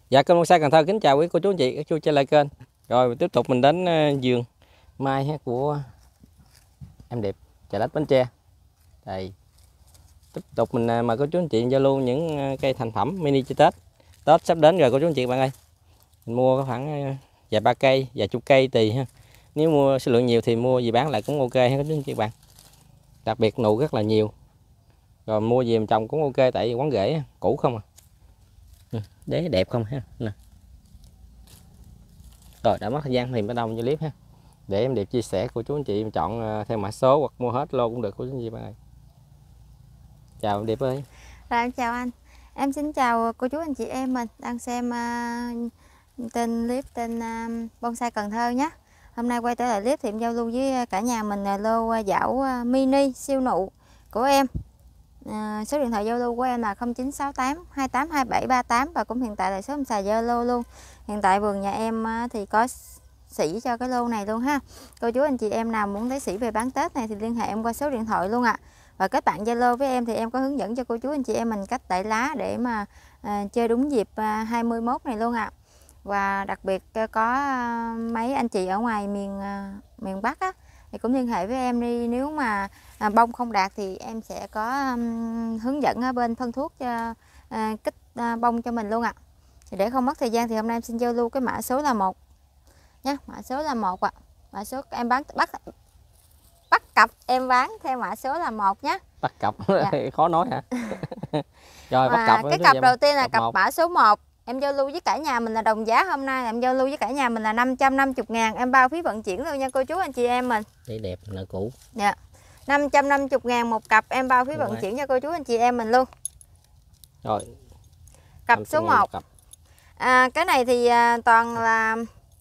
Dạ, kênh Bonsai Cần Thơ kính chào quý cô chú anh chị, các chú chơi lại kênh. Rồi tiếp tục mình đến vườn mai của em Điệp, Chợ Lách, Bến Tre. Đây, tiếp tục mình mời cô chú anh chị giao lưu những cây thành phẩm mini cho Tết. Tết sắp đến rồi cô chú anh chị bạn ơi. Mình mua có khoảng vài ba cây, vài chục cây tùy ha. Nếu mua số lượng nhiều thì mua gì bán lại cũng ok ha cô chú anh chị bạn. Đặc biệt nụ rất là nhiều. Rồi mua gì mình trồng cũng ok, tại quán rễ cũ không à. Đế đẹp không ha. Nè. Rồi đã mất thời gian thì bắt đầu cho clip ha, để em Điệp chia sẻ cô chú anh chị chọn theo mã số hoặc mua hết lô cũng được cô chú anh chị bạn ơi. Chào em Điệp ơi. Rồi em chào anh, em xin chào cô chú anh chị em mình đang xem clip trên Bonsai Cần Thơ nhé. Hôm nay quay trở lại clip thì em giao lưu với cả nhà mình là lô dảo mini siêu nụ của em. Số điện thoại giao lưu của em là 0968 282738 và cũng hiện tại là số em xài Zalo luôn. Hiện tại vườn nhà em thì có sỉ cho cái lô này luôn ha. Cô chú anh chị em nào muốn lấy sỉ về bán Tết này thì liên hệ em qua số điện thoại luôn ạ. Và kết bạn Zalo với em thì em có hướng dẫn cho cô chú anh chị em mình cách tẩy lá để mà chơi đúng dịp 21 này luôn ạ. Và đặc biệt có mấy anh chị ở ngoài miền Bắc á thì cũng liên hệ với em đi, nếu mà bông không đạt thì em sẽ có hướng dẫn ở bên phân thuốc cho kích bông cho mình luôn ạ. Thì để không mất thời gian thì hôm nay em xin giao lưu cái mã số là 1 nhé. Mã số là 1 ạ. Mã số em bắt cặp em bán theo mã số là 1 nhé. Bắt cặp Dạ. khó nói hả? Rồi bắt cặp. Cái cặp đầu tiên là cặp 1. mã số 1. Em giao lưu với cả nhà mình là đồng giá hôm nay là em giao lưu với cả nhà mình là 550.000, em bao phí vận chuyển luôn nha cô chú anh chị em mình. Đấy đẹp nợ cũ. Dạ. 550.000 một cặp, em bao phí vận chuyển cho cô chú anh chị em mình luôn. Rồi. Cặp số 1. Cái này thì toàn là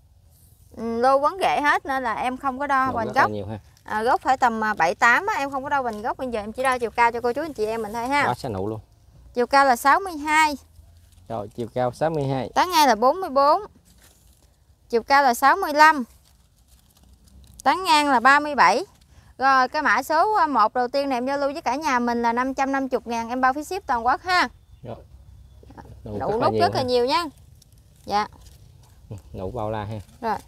lô vấn rễ hết nên là em không có đo hoành gốc. Gốc phải tầm 7-8 á, em không có đo hoành gốc, bây giờ em chỉ đo chiều cao cho cô chú anh chị em mình thôi ha. Quá xa nụ luôn. Chiều cao là 62. Rồi chiều cao 62. Tán ngang là 44. Chiều cao là 65. Tán ngang là 37. Rồi cái mã số 1 đầu tiên này em giao lưu với cả nhà mình là 550.000, em bao phí ship toàn quốc ha. Rồi. Nụ nút rất là nhiều nha. Dạ. Nụ bao la ha. Rồi.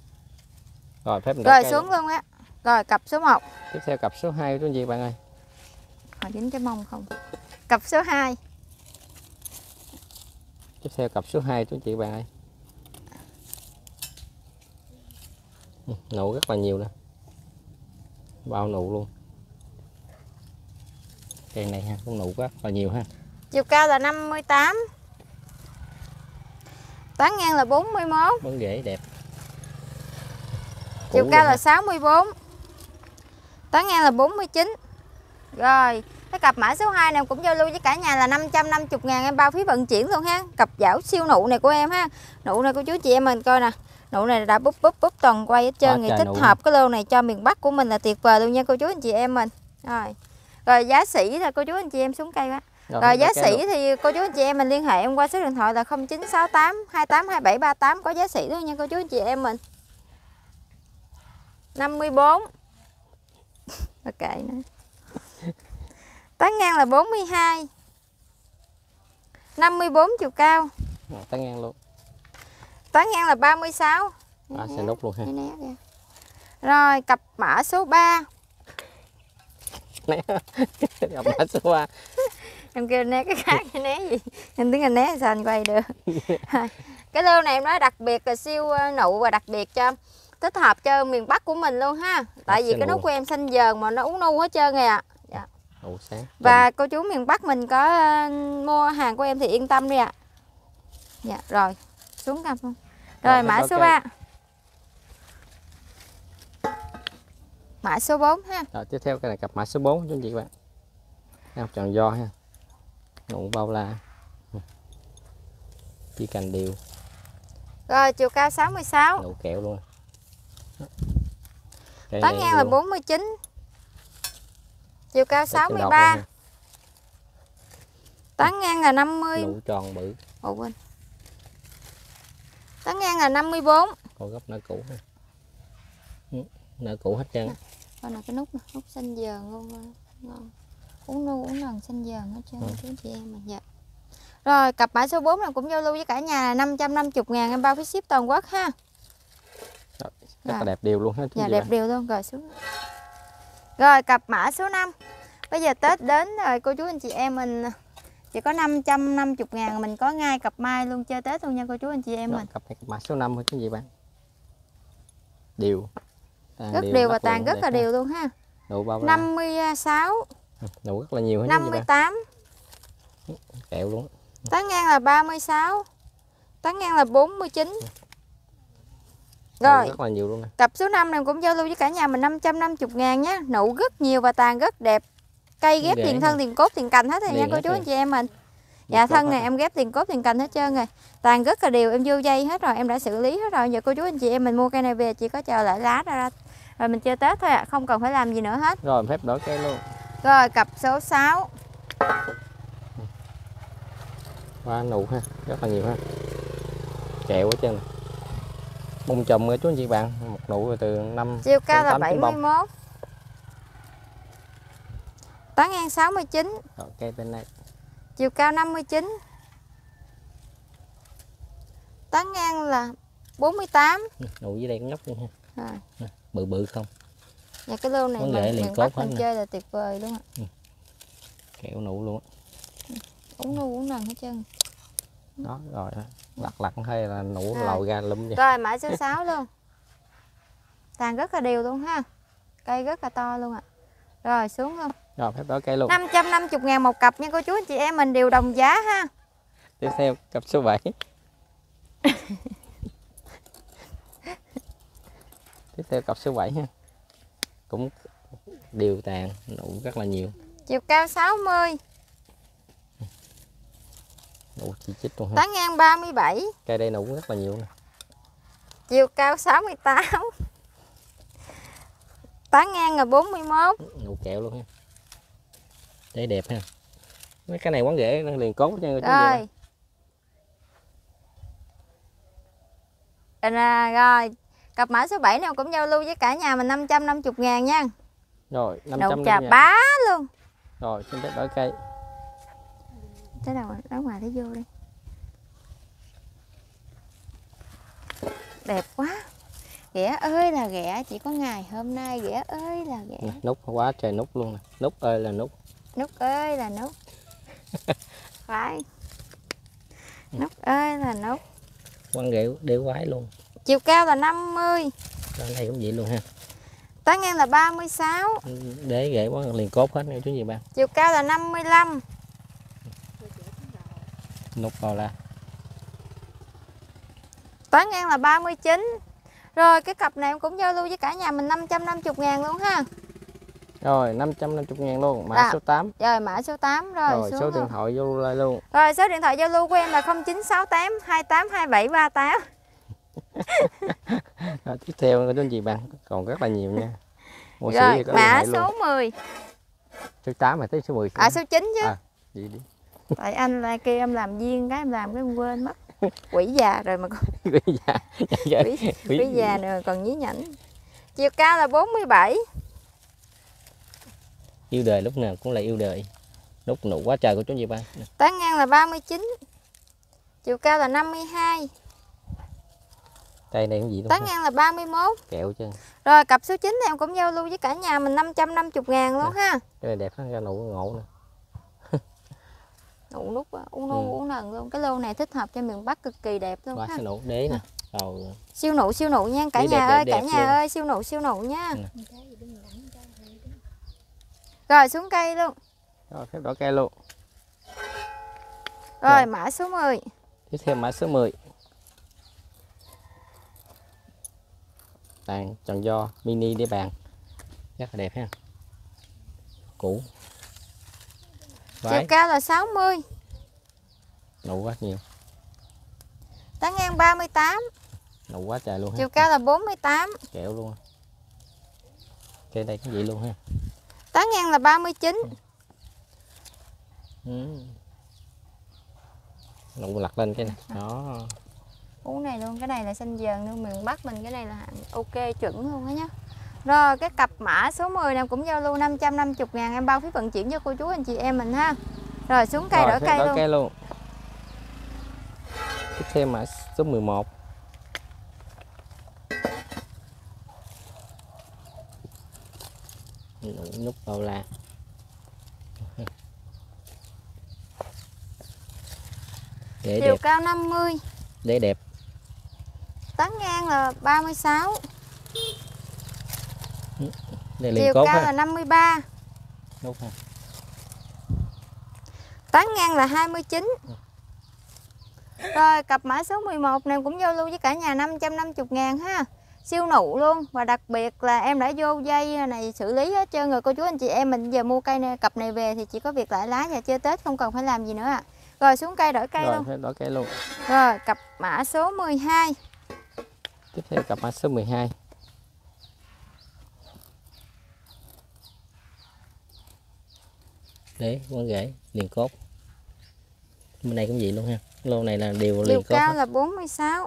Rồi phép mình rồi xuống luôn á. Rồi cặp số 1. Tiếp theo cặp số 2 của chị bạn ơi. Họ dính cái mông không? Cặp số 2. Tiếp theo cặp số 2 của chị bạn ơi. Nụ rất là nhiều nè. Bao nụ luôn. Cây này ha, cũng nụ rất là nhiều ha. Chiều cao là 58. Tán ngang là 41. Bóng rễ đẹp. Chiều cao là 64. Tán ngang là 49. Rồi, cái cặp mã số 2 này cũng giao lưu với cả nhà là 550.000, em bao phí vận chuyển luôn ha. Cặp dảo siêu nụ này của em ha. Nụ này cô chú chị em mình coi nè. Nụ này đã búp toàn quay hết trơn, thì thích hợp cái lô này cho miền Bắc của mình là tuyệt vời luôn nha cô chú anh chị em mình. Rồi giá sỉ là cô chú anh chị em xuống cây quá. Rồi giá sỉ thì cô chú anh chị em mình liên hệ em qua số điện thoại là 0968 282738, có giá sỉ luôn nha cô chú anh chị em mình. 54. Ok nữa. Tán ngang là 42. 54 chiều cao. Tán ngang luôn. Tán ngang là 36. Xe nút luôn ha. Rồi cặp mã số 3. Cặp mã số 3. Em kêu né cái khác cái né gì? Em tính anh né sao anh quay được. Cái lô này em nói đặc biệt là siêu nụ và đặc biệt cho thích hợp cho miền Bắc của mình luôn ha. Tại vì cái nút của em xanh dờn mà nó uống nu hết trơn rồi ạ. Dạ. Và cô chú miền Bắc mình có mua hàng của em thì yên tâm đi ạ. Dạ rồi, xuống cặp không? Rồi mã số 3. Mã số 4 ha. Rồi tiếp theo cái này cặp mã số 4 cho anh chị bạn. Nào tròn do ha. Nụ bao la. Chỉ cành đều. Rồi chiều cao 66. Nụ kẹo luôn. Tán ngang là 49. Chiều cao 63. Tán ngang là 50. Nụ tròn bự. Ồ quên. Tán ngang là 54. Còn gốc nở cũ ha. Nở cũ hết trơn. Coi là cái nút xanh dờn luôn. Ngon. Uống nu uống lần xanh dờn hết trơn chú chị em mình. Dạ. Rồi cặp mã số 4 này cũng giao lưu với cả nhà là 550.000, em bao phí ship toàn quốc ha. Rất là đẹp đều luôn hết. Dạ đẹp đều luôn. Rồi xuống. Rồi cặp mã số 5. Bây giờ Tết đến rồi cô chú anh chị em mình chỉ có 550.000 mình có ngay cặp mai luôn chơi Tết luôn nha cô chú anh chị em mình. Cặp này cặp mã số 5 thôi cái gì bạn. Đều. Rất đều và tàn rất là đều luôn ha. Nụ bao 56. Nụ rất là nhiều hết. 58. Kẹo luôn. Tán ngang là 36. Tán ngang là 49. Rồi. Rất là nhiều luôn nè. Cặp số 5 này cũng giao lưu với cả nhà mình 550.000 nhé. Nụ rất nhiều và tàn rất đẹp. Cây ghép tiền thân, tiền cốt, tiền cành hết rồi nha cô chú anh chị em mình. Dạ thân này em ghép tiền cốt, tiền cành hết trơn rồi. Tàn rất là đều, em vô dây hết rồi, em đã xử lý hết rồi. Giờ cô chú anh chị em mình mua cây này về chỉ có chờ lại lá ra rồi mình chơi Tết thôi ạ, không cần phải làm gì nữa hết. Rồi phép đổi cây luôn. Rồi cặp số 6. Qua nụ ha, rất là nhiều ha. Kẹo ở trên. Bông chùm của chú anh chị bạn, một nụ từ 5 chiều cao là 71. Tán ngang 69. Rồi cây bên này. Chiều cao 59. Tán ngang là 48. Nụ dưới đây cũng nhóc luôn ha. Rồi. Bự bự không. Dạ cái lô này mình bắt mình chơi là tuyệt vời luôn ạ. Kẹo nụ luôn. Uống nu uống nần hết trơn. Đó rồi lặt hay là nụ lòi ra lum vậy. Rồi mã số 6 luôn. Tàn rất là đều luôn ha. Cây rất là to luôn ạ. Rồi xuống luôn. Rồi phép đổi cây luôn. 550.000 một cặp nha cô chú anh chị em mình đều đồng giá ha. Tiếp theo cặp số 7. Tiếp theo cặp số 7 ha. Cũng đều tàn, nụ rất là nhiều. Chiều cao 60. Nụ chi chít luôn ha. Tán ngang 37. Cây đây nụ rất là nhiều nè. Chiều cao 68. Tán ngang là 41. Nụ kẹo luôn ha. Đây đẹp ha. Mấy cái này quán rễ liền cốt nha. Rồi. Rồi. Cặp mã số 7 này cũng giao lưu với cả nhà mình 550.000 nha. Rồi 550.000. Nụ trà bá luôn. Rồi xin phép đổi cây. Thế nào đó ngoài thấy vô đi. Đẹp quá. Ghẻ ơi là ghẻ, chỉ có ngày hôm nay ghẻ ơi là ghẻ. Nút quá trời nút luôn nè. Nút ơi là nút. Nút ơi là nút. Phải. Nút ơi là nút. Quăng rễ đều quái luôn. Chiều cao là 50. Rồi này cũng vậy luôn ha. Tán ngang là 36. Để rễ quá liền cốt hết nha chú gì bạn. Chiều cao là 55. Nút vào là. Tán ngang là 39. Rồi cái cặp này em cũng giao lưu với cả nhà mình 550.000 luôn ha. Rồi 550.000 luôn. Mã số 8. Rồi mã số 8 rồi. Rồi số điện thoại vô lại luôn. Rồi số điện thoại giao lưu của em là 0968 2827 38. Rồi, tiếp theo chú anh chị bạn còn rất là nhiều nha. Rồi mã số 10. Số 8 mà tới số 10. À số 9 chứ. Đi đi. Tại anh là kia em làm viên cái em làm cái em quên mất. Quỷ già rồi mà con. Quỷ già. Quỷ già rồi còn nhí nhảnh. Chiều cao là 47. Yêu đời lúc nào cũng là yêu đời. Lúc nụ quá trời của chú anh chị bạn. Tán ngang là 39. Chiều cao là 52. Cây này cũng gì luôn. Tán ngang là 31. Kẹo chứ. Rồi cặp số 9 em cũng giao lưu với cả nhà mình 550.000 luôn ha. Cái này đẹp lắm, ra nụ ngộ nè. Nụ nút uống nu uống nần luôn. Cái lô này thích hợp cho miền Bắc cực kỳ đẹp luôn quá ha. nụ đế nè. Rồi. Siêu nụ nha cả nhà ơi, cả nhà ơi, siêu nụ nha. Rồi xuống cây luôn. Rồi phép đỏ cây luôn. Rồi mã số 10. Tiếp theo mã số 10. Tàn tròn do mini để bàn. Rất là đẹp ha. Cũ. Chiều cao là 60. Nụ quá nhiều. Tán ngang 38. Nụ quá trời luôn ha. Chiều cao là 48. Kẹo luôn. Cây đây cũng vậy luôn ha. Tán ngang là 39. Nụ lặt lên cái này. Đó. Uống này luôn, cái này là xanh dờn luôn, miền Bắc mình cái này là ok chuẩn luôn á nhá. Rồi cái cặp mã số 10 này cũng giao lưu 550.000 em bao phí vận chuyển cho cô chú anh chị em mình ha. Rồi xuống cây đổi cây luôn. Tiếp theo mã số 11. Nút bao la. Để chiều đẹp. cao 50, Để đẹp. tán ngang là 36, Đây liền chiều cốt cao ha. là 53, Nút ha. tán ngang là 29. Rồi cặp mã số 11 này cũng giao lưu với cả nhà 550.000 ha. Siêu nụ luôn, và đặc biệt là em đã vô dây này xử lý hết trơn rồi cô chú anh chị em. Mình giờ mua cây này, cặp này về thì chỉ có việc lại lá và chơi Tết, không cần phải làm gì nữa ạ. Rồi xuống cây đổi cây Rồi luôn. phải đổi cây luôn. Rồi cặp mã số 12. Tiếp theo cặp mã số 12. Để quấn rễ liền cốt. Bên này cũng vậy luôn ha. Lô này là đều Chiều liền cốt cao hết. là 46,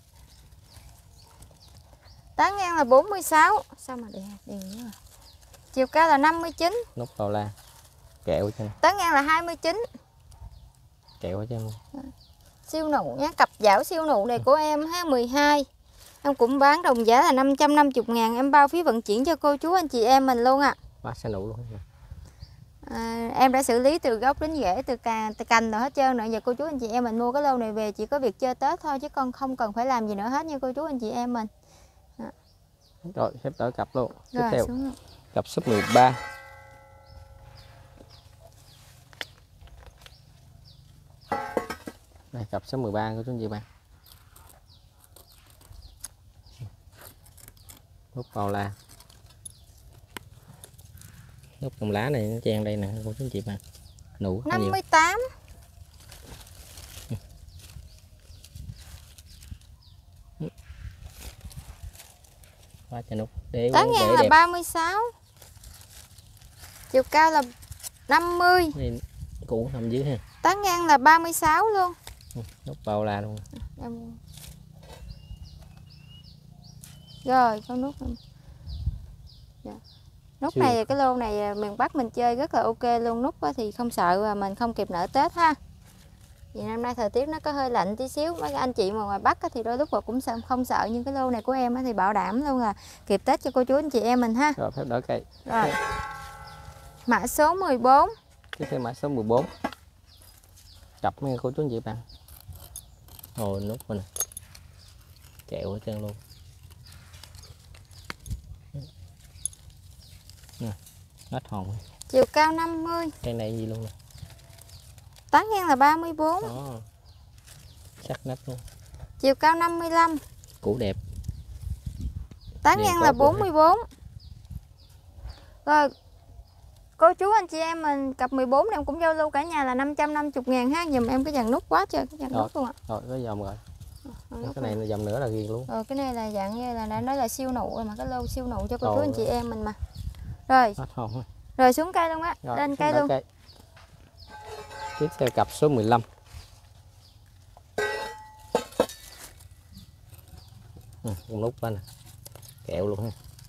tán ngang là 46. Sao mà đèn nữa. Chiều cao là 59, Nút bao la. Kẹo cho. tán ngang là 29. Kẹo ở trên. Siêu nụ nhé, cặp dảo siêu nụ này của em ha, 12. Em cũng bán đồng giá là 550.000, em bao phí vận chuyển cho cô chú anh chị em mình luôn ạ. Quá xe nụ luôn. Em đã xử lý từ gốc đến rễ, từ cành rồi hết trơn rồi. Giờ cô chú anh chị em mình mua cái lô này về chỉ có việc chơi Tết thôi, chứ con không cần phải làm gì nữa hết nha cô chú anh chị em mình. Rồi xếp đổi cặp luôn. Tiếp Rồi theo xuống luôn. cặp số 13. Đây cặp số 13 của chú anh chị bạn. Nút bao la. Nút cầm lá này nó chen đây nè cô chú anh chị bạn. Nụ nhiều. 58, Quá trời nút. Để tán ngang là đẹp. 36, chiều cao là 50, Đây, cũ nằm dưới ha. tán ngang là 36 luôn. Nút bao la luôn. Em... Rồi con nút em. Dạ. Nút Chưa. này, cái lô này miền Bắc mình chơi rất là ok luôn. Nút thì không sợ mà mình không kịp nở Tết ha. Vì năm nay thời tiết nó có hơi lạnh tí xíu, mấy anh chị mà ngoài Bắc thì đôi lúc cũng không sợ, nhưng cái lô này của em thì bảo đảm luôn là kịp Tết cho cô chú anh chị em mình ha. Rồi phép đổi cây. Rồi mã số 14. Tiếp theo mã số 14. Cặp mấy cô chú anh chị bạn. Rồi nút mình kẹo ở trên luôn. Nè, hết hồn. Chiều cao 50, Cây này gì luôn nè. tán ngang là 34, Đó. Sắc nách luôn. chiều cao 55, Củ đẹp. tán Liền ngang cốt là luôn 44. Rồi cô chú anh chị em mình cặp 14 này em cũng giao lưu cả nhà là 550.000 ha. Dùm em cái dàn nút quá trời, cái dàn Rồi. nút luôn ạ. Rồi có dòng rồi. Nút Cái này là dòng nữa là ghiền luôn. cái này là dạng như là đã nói là siêu nụ rồi, mà cái lô siêu nụ cho cô chú Rồi. anh chị em mình mà. Rồi Hết hồn ha. rồi xuống cây luôn á, Rồi, lên phép cây đổi luôn. cây. Tiếp theo cặp số 15. Con nút bên nè. Kẹo luôn ha.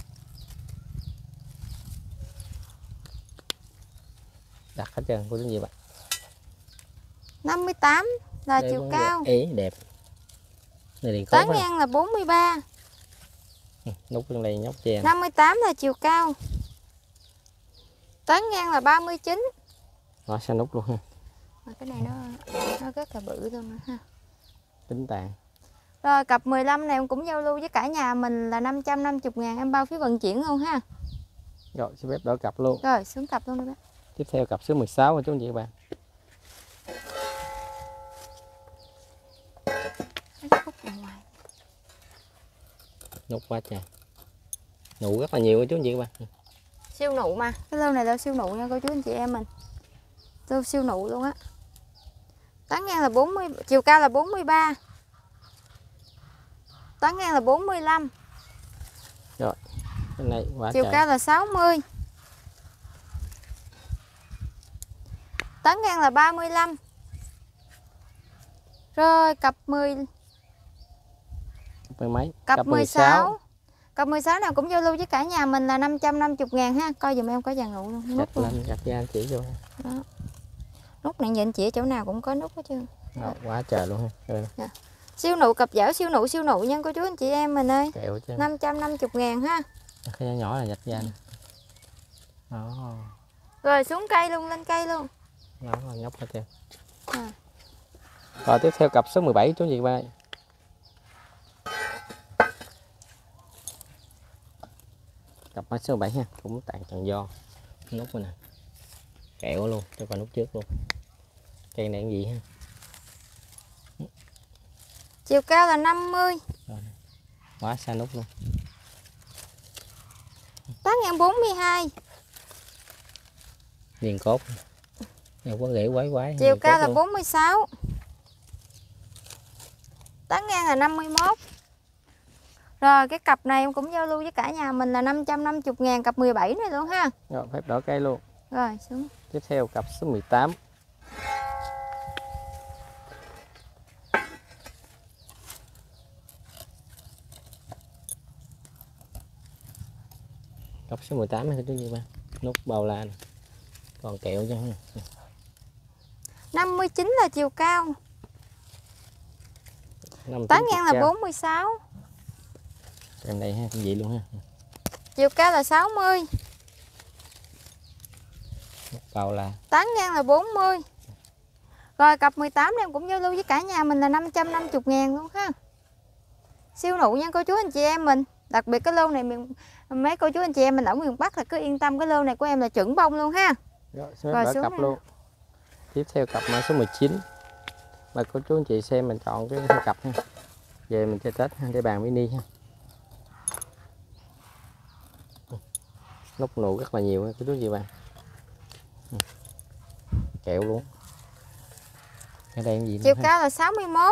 Đặt hết trơn cô chú gì bạn. 58 là Đây chiều cũng cao, đẹp. Ý đẹp. Này liền cốt tán ha. ngang là 43, Nút bên đây nhóc chè. 58 là chiều cao, tán ngang là 39. Đó xe nút luôn ha. Mà cái này nó rất là bự luôn đó ha. Tính tàn. Rồi cặp 15 này em cũng giao lưu với cả nhà mình là 550.000, em bao phí vận chuyển luôn ha. Rồi xin phép đổi cặp luôn. Rồi xuống cặp luôn đi bác. Tiếp theo cặp số 16 của chú anh chị bạn. Nút quá trời. Nụ rất là nhiều chú anh chị bạn. Siêu nụ mà, cái lô này là siêu nụ nha cô chú anh chị em mình. Lô siêu nụ luôn á. Tán ngang là 40, chiều cao là 43, tán ngang là 45, Rồi cái này quá chiều trời. cao là 60, tán ngang là 35. Rồi cặp 10, Mấy cặp 16. Cặp 16 nào cũng giao lưu với cả nhà mình là 550.000 ha. Coi dùm em có dàn nụ luôn. Gạch Nút luôn. lên gạch ra anh chỉ vô. Đó. Nút này nhìn chị chỗ nào cũng có nút hết trơn. Đó, quá trời luôn ha. Rồi. Siêu nụ cặp dảo siêu nụ nha cô chú anh chị em mình ơi. Kẹo chứ. 550.000 ha. Cái nhỏ nhỏ là dạch ra nè. Đó. Rồi xuống cây luôn, lên cây luôn. Đó là nhóc hết trơn. À. Rồi tiếp theo cặp số 17 chú anh chị ba. Cặp mã số 7 ha, cũng tàn tròn do. Nút này nè. Kẹo luôn, cho con nút trước luôn. Cây này cái gì ha? Chiều cao là 50. Rồi. Quá xa nút luôn. Tán ngang 42. Liền cốt. Này có rễ quái quái. Chiều cao là 46. Tán ngang là 51. Rồi cái cặp này em cũng giao lưu với cả nhà mình là 550.000 cặp 17 này luôn ha. Rồi phép đỏ cây luôn. Rồi xuống. Tiếp theo cặp số 18. Cặp số 18 này chú gì ba? Nút bao la này. Còn kẹo chứ. 59 là chiều cao. 59 Tán ngang là cao. 46. Em đây ha, cái gì luôn ha. Chiều cao là 60. Nút bao la. Tán ngang là 40. Rồi cặp 18 này em cũng giao lưu với cả nhà mình là 550.000 luôn ha. Siêu nụ nha cô chú anh chị em mình. Đặc biệt cái lô này mấy cô chú anh chị em mình ở miền Bắc là cứ yên tâm, cái lô này của em là chuẩn bông luôn ha. Rồi xuống cặp luôn. Tiếp theo cặp mã số 19. Mà cô chú anh chị xem mình chọn cái cặp ha. Về mình chơi Tết ha, để bàn mini ha. Nút nụ rất là nhiều cô chú anh chị bạn. Kẹo luôn. Ở đây cái gì Chiều cao là 61.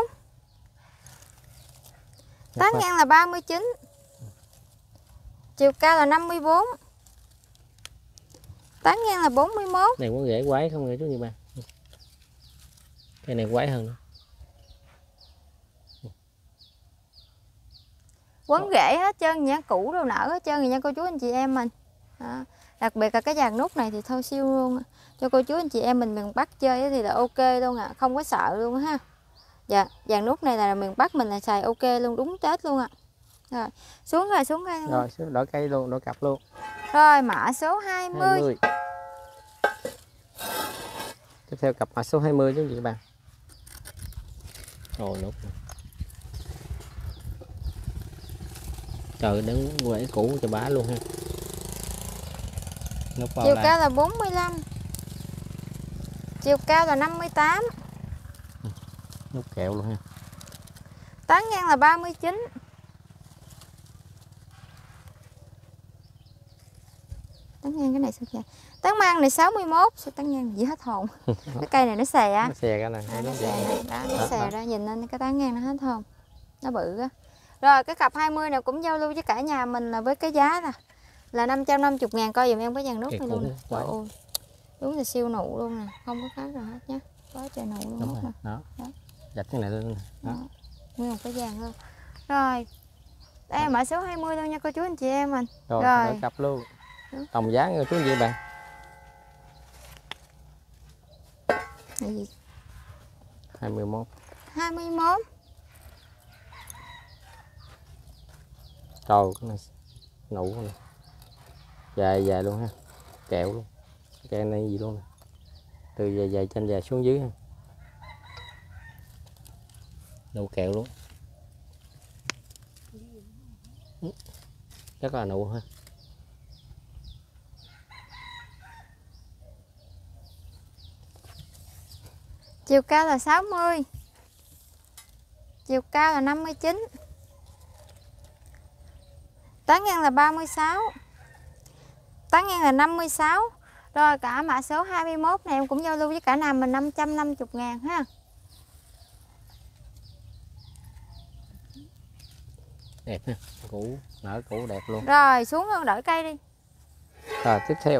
Tán ngang là 39. Chiều cao là 54. Tán ngang là 41. Này có rễ quái không nghe chú gì ba? Cái này quái hơn nữa. Quấn rễ hết trơn nha, cũ đâu nở hết trơn nha cô chú anh chị em mình. Đó. Đặc biệt là cái dàn nút này thì thôi siêu luôn. Cho cô chú anh chị em mình miền Bắc chơi thì là ok luôn ạ, không có sợ luôn ha. Dạ, dàn nút này là miền Bắc mình là xài ok luôn, đúng Tết luôn ạ. Rồi, xuống rồi, xuống cây luôn. Rồi, xuống đổi cây luôn, đổi cặp luôn. Rồi, mã số 20. Tiếp theo cặp mã số 20 chứ gì các bạn. Rồi nút. Trời đứng quẩy cũ cho bá luôn ha. Nút bao Chiều la. cao là 45. Chiều cao là 58. Nút kẹo luôn ha. Tán ngang là 39. Tán ngang cái này sao kìa. Tán mang này 61, sao tán ngang gì hết hồn. Cái cây này nó xè á. Nó xè ra nè. Nó xè này, đó, nó xè ra, nhìn lên cái tán ngang nó hết hồn. Nó bự á. Rồi cái cặp 20 này cũng giao lưu với cả nhà mình là với cái giá là 550.000, coi dùm em cái dàn nút này luôn nè. Trời ơi. Đúng là siêu nụ luôn nè, không có khác rồi hết nhá. Quá trời nụ luôn. Đúng rồi. Đó. Dạch cái này lên. Đó. Nguyên một cái dàn luôn. Rồi. Đây là mã số 20 luôn nha cô chú anh chị em mình. Rồi, đổi cặp luôn. Tổng giá nghe chú gì bạn? Là gì? 21. 21. Trời, cái này nụ này. Dài dài luôn ha. Kẹo luôn. Cây này gì luôn nè. Từ dài dài trên dài xuống dưới ha. Nụ kẹo luôn. Rất là nụ ha. Chiều cao là 60. Chiều cao là 59. Tán ngang là 36. Tán ngang là 56. Rồi cả mã số 21 này em cũng giao lưu với cả nam mình 550.000 ha. Đẹp ha. Củ, nở củ đẹp luôn. Rồi xuống hơn đổi cây đi. Rồi tiếp theo.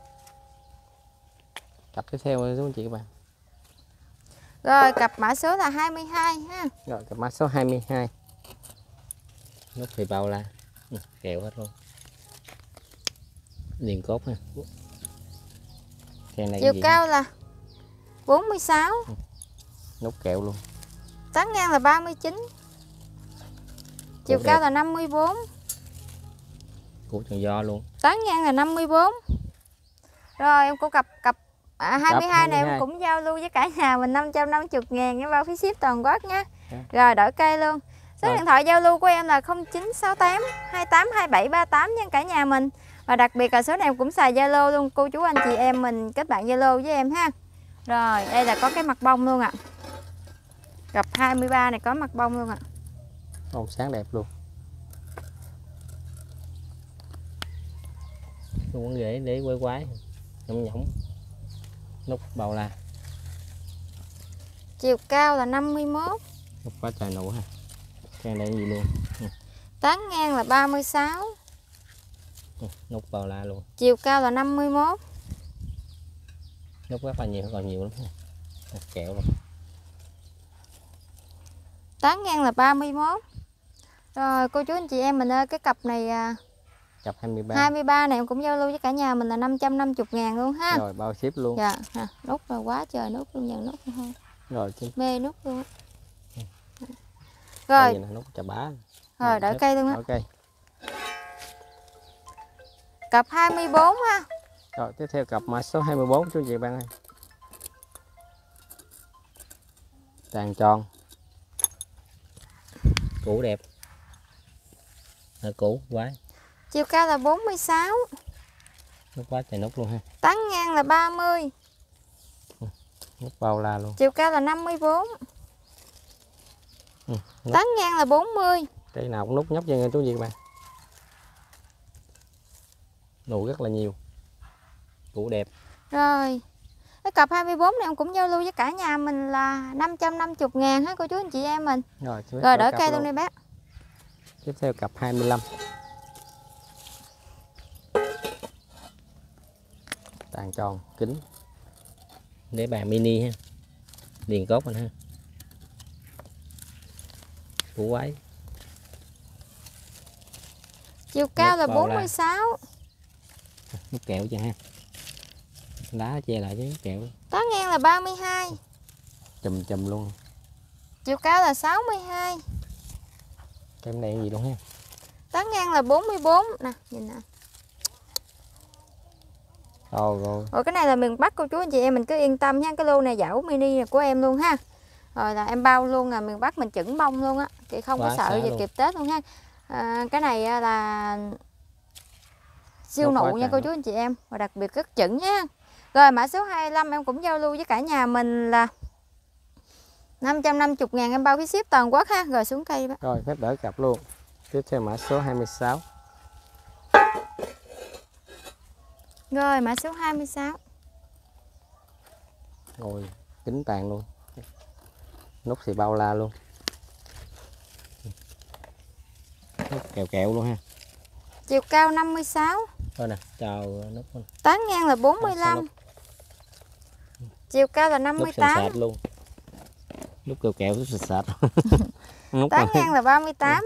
Cặp tiếp theo đúng không chị các bạn? Rồi cặp mã số là 22 ha. Rồi cặp mã số 22. Nút thì bao la. Kẹo hết luôn. Liền cốt ha. Chiều cao là 46. Nút kẹo luôn. Tán ngang là 39. Chiều cao là 54. Củ tròn do luôn. Tán ngang là 54. Rồi em cũng cặp 22 này em cũng giao lưu với cả nhà mình 550.000 cái bao phí ship toàn quốc nhé. Rồi đổi cây luôn. Số điện thoại giao lưu của em là 0968 28 27 38 nha cả nhà mình. Và đặc biệt là số này em cũng xài Zalo luôn, cô chú anh chị em mình kết bạn Zalo với em ha. Rồi đây là có cái mặt bông luôn ạ. Cặp 23 này có mặt bông luôn ạ. Bông sáng đẹp luôn. Luôn để quay quái nhõng nhõng. Nút bao la. Chiều cao là 51. Nút quá trời nụ ha. Trang đây gì luôn. Tán ngang là 36. Nút bao la luôn. Chiều cao là 51. Nút rất là nhiều, còn nhiều lắm. Kẹo luôn. Tán ngang là 31. Rồi cô chú anh chị em mình ơi, cái cặp này cặp 23 này em cũng giao lưu với cả nhà mình là 550.000 luôn ha. Rồi bao ship luôn. Dạ, nút là quá trời nút luôn, nhận nút thôi. Rồi mê nút luôn á. Rồi nút chà bá. Rồi đổi cây luôn á. Ok. Cặp 24 ha. Rồi tiếp theo cặp mã số 24 chú chị bạn ơi. Tàn tròn. Củ đẹp. Củ quá. Chiều cao là 46. Nút quá trời nút luôn ha. Tán ngang là 30. Nút bao la luôn. Chiều cao là 54. Tán ngang là 40. Cây nào cũng nút nhóc cho chú chị bạn. Nụ rất là nhiều. Củ đẹp. Rồi cái cặp 24 này em cũng giao lưu với cả nhà mình là 550.000 ha cô chú anh chị em mình. Rồi đổi cây luôn đi bác. Tiếp theo cặp 25. Tàn tròn kính. Để bàn mini ha. Liền cốt mình ha. Củ quái. Chiều cao là 46. Nút kẹo chưa ha. Lá che lại chứ kẹo. Tán ngang là 32. Chùm luôn. Chiều cao là 62. Kem đen gì luôn ha. Tán ngang là 44 nè, nhìn nè. Rồi cái này là miền Bắc cô chú anh chị em mình cứ yên tâm nha, cái lô này dảo mini của em luôn ha. Rồi là em bao luôn là miền Bắc mình chững bông luôn á, chị không có sợ gì kịp Tết luôn ha. Cái này là siêu nụ nha cô chú anh chị em, và đặc biệt rất chững nha. Rồi mã số 25 em cũng giao lưu với cả nhà mình là 550.000 em bao phí ship toàn quốc ha. Rồi xuống cây bác. Rồi phép đỡ cặp luôn. Tiếp theo mã số 26. Rồi mã số 26. Rồi kính tàn luôn. Nút thì bao la luôn. Nút kẹo luôn ha. Chiều cao 56. Thôi nè, chào nút. Tán ngang là 45. Chiều cao là 58. Nút sạch luôn. Nút kẹo nút sạch. Tán ngang là 38.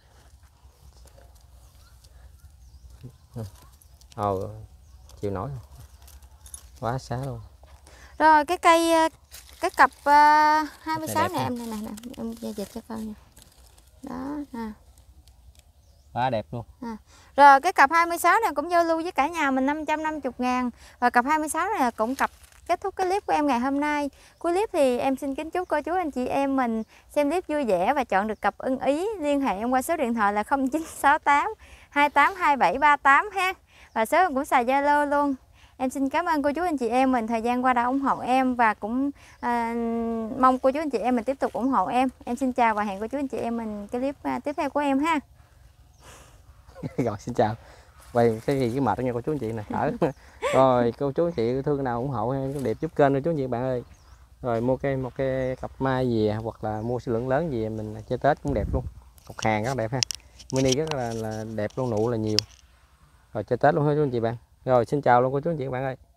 Chịu nổi. Quá xá luôn. Rồi cái cây cái cặp 26 này em nè em giao dịch cho con nha. Đó nè. Quá đẹp luôn. Rồi cái cặp 26 này cũng giao lưu với cả nhà mình 550.000. Và cặp 26 này là cũng cặp kết thúc cái clip của em ngày hôm nay. Cuối clip thì em xin kính chúc cô chú anh chị em mình xem clip vui vẻ và chọn được cặp ưng ý. Liên hệ em qua số điện thoại là 0968 28 27 38 ha. Và số em cũng xài Zalo luôn. Em xin cảm ơn cô chú anh chị em mình thời gian qua đã ủng hộ em, và cũng mong cô chú anh chị em mình tiếp tục ủng hộ em. Em xin chào và hẹn cô chú anh chị em mình cái clip tiếp theo của em ha. Rồi xin chào. Quay cái gì cái mệt nha cô chú anh chị nè. Rồi cô chú anh chị thương nào ủng hộ đẹp giúp kênh cô chú anh chị bạn ơi. Rồi mua một cái cặp mai gì hoặc là mua số lượng lớn gì mình chơi Tết cũng đẹp luôn. Cọc hàng rất đẹp ha. Mini rất là đẹp luôn, nụ là nhiều. Rồi chơi Tết luôn ha chú anh chị bạn. Rồi xin chào luôn cô chú anh chị bạn ơi.